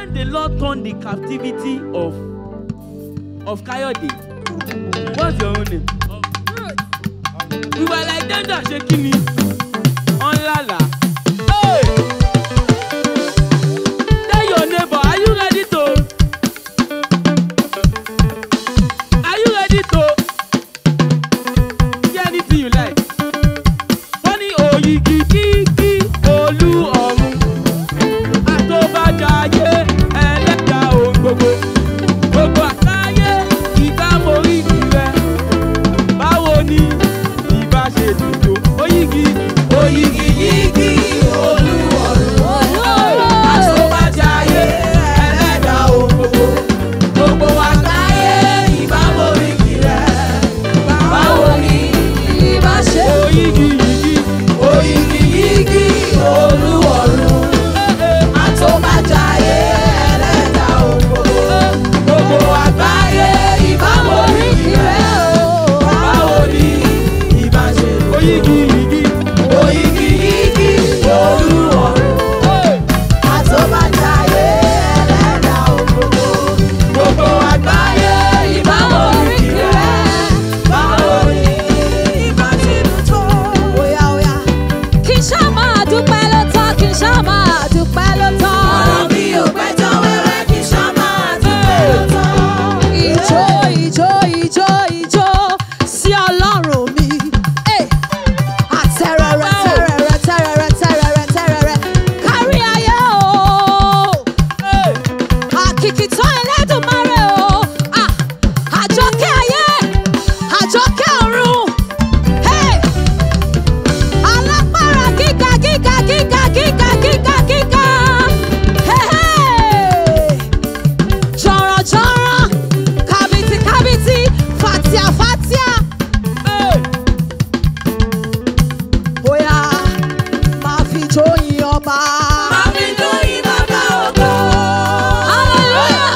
when the Lord turned the captivity of Kayode, what's your own name? We were like danger shaking me on Lala. Hey! Tell your neighbor, are you ready to? Are you ready to? Get anything you like. Funny oyigi kiki olu ọ̀run. Àtọ́bàjáyé ẹlẹ́dàá ohun gbogbo. Gbogbo àtayé ìgbà mórí rẹ̀. Báwo ni ìbá ṣe dùn tó? Oyigi yigi olu ọ̀run. Àtọ́bàjáyé ẹlẹ́dàá ohun gbogbo. Gbogbo àtayé ìgbà mórí rẹ̀. Báwo ni ìbá ṣe oyigi yigi olu ọ̀run. Àtọ́bàjáyé ẹlẹ́dàá ohun gbogbo. Gbogbo àgbáyé ìbá mórí rẹ̀. Báwo ni ìbá ṣe oyigi yigi olu ọ̀run. Àtọ́bàjáyé ẹlẹ́dàá ohun gbogbo. Gbogbo àgbáyé ìbá mórí rẹ̀. Báwo ni ìbá ṣe dùn tó? Oya oya, kì í ṣá máa dúpẹ́ ló tán, kì í ṣá máa dúpẹ́ ló tán. Ọ̀rọ̀ mi ò pẹ́ tán wẹ́wẹ́ kí ṣá máa dúpẹ́ ló tán. Ìjó ìjó ìjó ìjó sí Ọlọ́run mi. Àtẹ̀rẹ̀rẹ̀ tẹ̀rẹ̀rẹ̀ tẹ̀rẹ̀rẹ̀ tẹ̀rẹ̀rẹ̀ tẹ̀rẹ̀rẹ̀ kárí ayé o. Àkìkìtàn Ẹlẹ́dùmarè o. Àjọkẹ́ ayé, àjọkẹ́ ọ̀run. Alágbára gíga gíga gíga gíga gíga gíga. Jọ̀rọ̀jọ̀rọ̀, kàbìtì kàbìtì, fàtíà fàtíà. Bóyá máa fi jó yin ọba. Máa fi dóyin bàbá ògo. Hallelujah.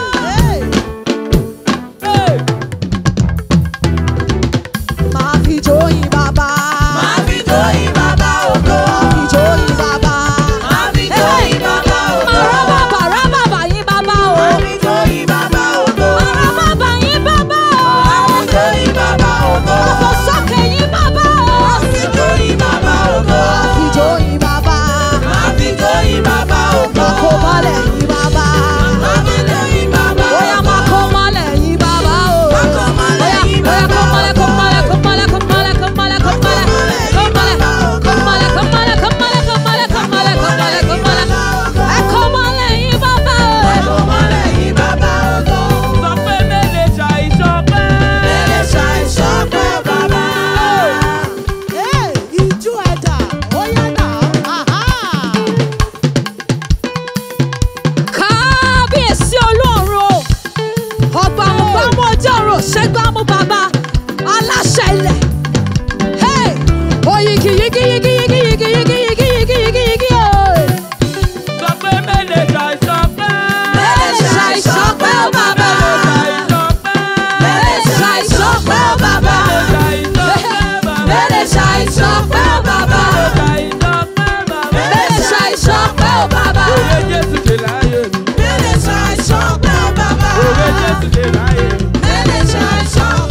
Máa fi jó yin bàbá. Máa fi dóyin bàbá ògo. Máa fi jó yin bàbá. Máa fi dóyin bàbá ògo. Rábàbà yín bàbá o. Máa fi dóyin bàbá ògo. Rábàbà yín bàbá o. Máa fi dóyin bàbá ògo. Ọ̀fọ̀ sókè yín bàbá o. Máa fi dóyin bàbá ògo. Máa fi jó yin bàbá. Máa fi dóyin bàbá ògo. Máa kó mọ́lẹ̀ yín bàbá. Máa fi dóyin bàbá ògo. Bóyá máa kó mọ́lẹ̀ yín bàbá o. Máa kó mọ́lẹ̀ yín Bóyá bàbá kó mọ́lẹ̀ kó mọ́lẹ̀ kó mọ́lẹ̀ kó mọ́lẹ̀ kó mọ́lẹ̀ kó mọ́lẹ̀ kó mọ́lẹ̀ kó mọ́lẹ̀ kó mọ́lẹ̀ kó mọ́lẹ̀ kó mọ́lẹ̀ kó mọ́lẹ̀ kó mọ́lẹ̀ kó mọ́lẹ̀ kó mọ́lẹ̀. Ẹ kó mọ́lẹ̀ yín bàbá o. Ẹ kó mọ́lẹ̀ yín bàbá ògo. Sọ pé mélèé ṣàìṣọpẹ́. Mẹ́lẹ̀ ṣàìṣọpẹ́ bàbá. Ìjú ẹ̀dá, ó yá náà. Kábíyèsí Olúọ̀run o, ọba àmúgbámú ọjọ́ ọ̀run ṣẹ́gbámú bàbá aláṣẹ ilẹ̀. Oyigi yigi yigi yigi yigi yigi yigi yigi yigi yigi o. Sọ pé mélèé ṣàìṣọpẹ́. Mẹ́lẹ̀ ṣàìṣọpẹ́ ó bàbá. Mẹ́lẹ̀ ṣàìṣọpẹ́ ó bàbá. Mẹ́lẹ̀ ṣàìṣọpẹ́ ó bàbá. Mẹ́lẹ̀ ṣàìṣọpẹ́ ó bàbá. Òye Jésù ṣe láyé mi. Mẹ́lẹ̀ ṣàìṣọpẹ́ ó bàbá. Òye Jésù ṣe láyé mi. Mẹ́lẹ̀ ṣàìṣọpẹ́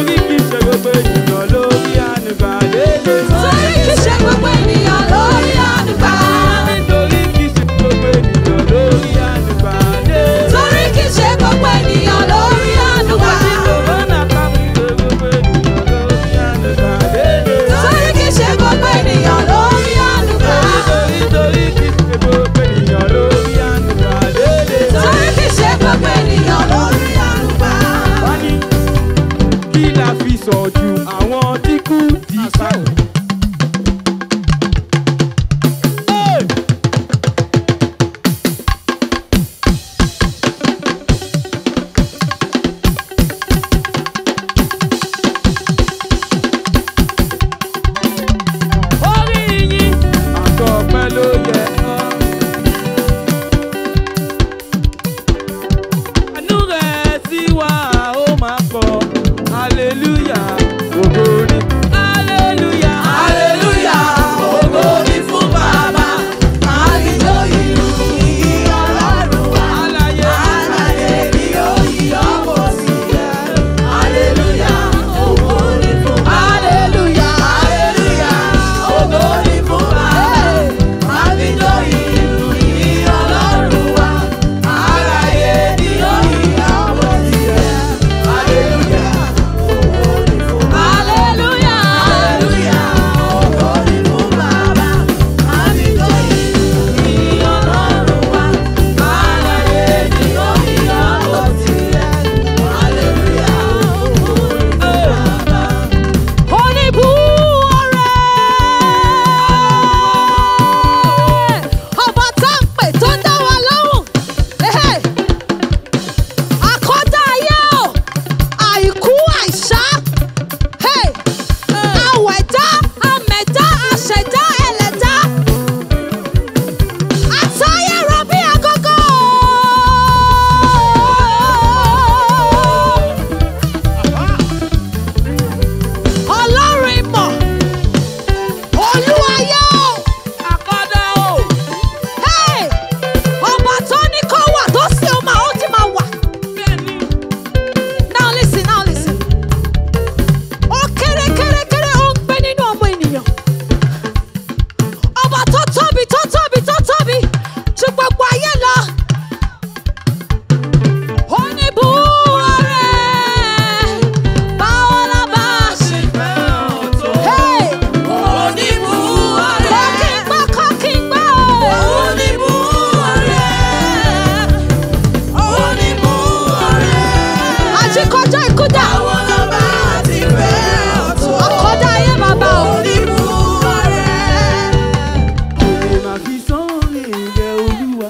Torí kì í ṣe gbogbo ènìyàn lórí ànúgbà dédé. Torí kì í ṣe gbogbo ènìyàn lórí ànúgbà. Nítorí kì í ṣe gbogbo ènìyàn lórí ànúgbà dédé. Torí kì í ṣe gbogbo ènìyàn lórí ànúgbà. Kòrónà kámi ṣe gbogbo ènìyàn lórí ànúgbà dédé. Torí kì í ṣe gbogbo ènìyàn lórí ànúgbà. Torí kì í ṣe gbogbo ènìyàn lórí ànúgbà dédé. Torí kì í ṣe gbogbo ènìyàn lórí ànúgbà. Wọ́n ní kí la fi sọ ju àwọn tí kú ti sáwọ̀. Orí yín àtọ̀pẹ́ ló yẹ ọ́. Àánú rẹ̀ sí wa ó máa pọ̀. Hallelujah, ògo ni. Hallelujah, Hallelujah, ògo ni fún Baba. Àlejò ìlú yìí Ọlọ́run wa. Alààyè. Alààyè ni ó yí ọmọ sí ẹ. Hallelujah, ògo ni fún Baba. Hallelujah, hallelujah, ògo ni fún Baba. Àlejò ìlú yìí Ọlọ́run wa. Alààyè ni ó yí ọmọ sí ẹ. Hallelujah, ògo ni fún Baba. Hallelujah, hallelujah, ògo ni fún Baba. Àlejò ìlú yìí Ọlọ́run wa. Alààyè ni ó yí ọmọ sí ẹ. Hallelujah, ògo ni fún Baba. Oníbù ọ̀rẹ́, ọba tá ń pè tó ń dá wa lóhùn, àkọ́dá ayé o, àìkú àìsá, àwẹ̀dá, àmẹ̀dá, àṣẹ̀dá, ẹlẹ́dá, àtayẹ̀rọ bí agogo. Ọlọ́run ìmọ̀, Olúwayé o. Àkọ́dá o. Hey! Ọba tó ní kó wà tó sì ó máa ó ti máa wà. Bẹ́ẹ̀ni. Now listen, now listen. Ó kéré kéré kéré ó ń gbé nínú ọmọ ènìyàn. Ọba tó tóbi tó tóbi tó tóbi ju gbogbo ayé lọ. Oníbù ọ̀rẹ́, báwo la bá ṣe Fẹ́ràn tó. Hey! Oníbù ọ̀rẹ́. Kọ́ kí n gbọ́ o. Oníbù ọ̀rẹ́. Oníbù ọ̀rẹ́. Àjíkọjá ikú dà. Àkọ́dá ayé bàbá o. Òye máa fi sọ́ọ̀rì rẹ̀ Olúwa.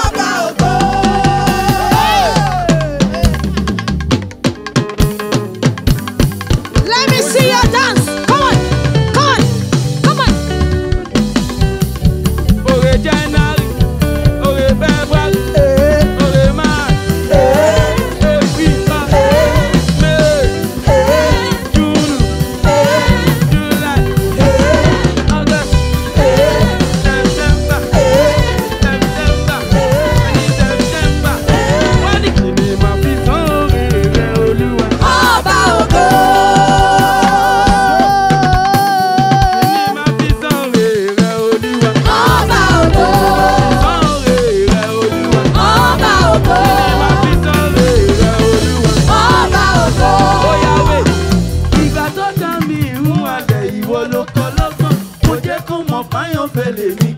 Let me see your dance. Come on, come on, come on. Òye January, òye February, òye March, April, May, June, July, August, September, September. Wọ́n ní kí ni màá fi sọ́ọ̀rì rẹ̀ Olúwa. Ọba ògo. Kí ni màá fi sọ́ọ̀rì rẹ̀ Olúwa. Ọba ògo. Sọ́ọ̀rì rẹ̀ Olúwa. Ọba ògo. Màá fi sọ́ọ̀rì rẹ̀ Olúwa. Ọba ògo. Oyàwé, ìgbà tó dá mi ìrún alẹ̀ ìwọ ló kọ́ lọ́gbọ́n, mo jẹ́ kó mọ̀ fáyọ̀ fẹ́lẹ̀ mi